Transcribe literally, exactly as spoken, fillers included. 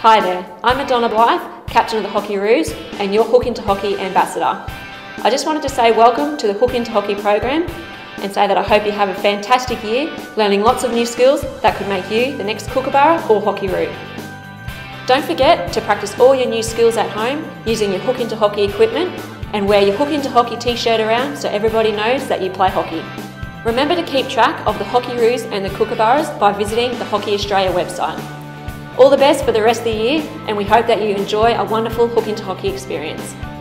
Hi there, I'm Madonna Blythe, Captain of the Hockeyroos and your Hook Into Hockey Ambassador. I just wanted to say welcome to the Hook Into Hockey program and say that I hope you have a fantastic year learning lots of new skills that could make you the next Kookaburra or Hockeyroos. Don't forget to practice all your new skills at home using your Hook Into Hockey equipment and wear your Hook Into Hockey t-shirt around so everybody knows that you play hockey. Remember to keep track of the Hockeyroos and the Kookaburras by visiting the Hockey Australia website. All the best for the rest of the year and we hope that you enjoy a wonderful Hook Into Hockey experience.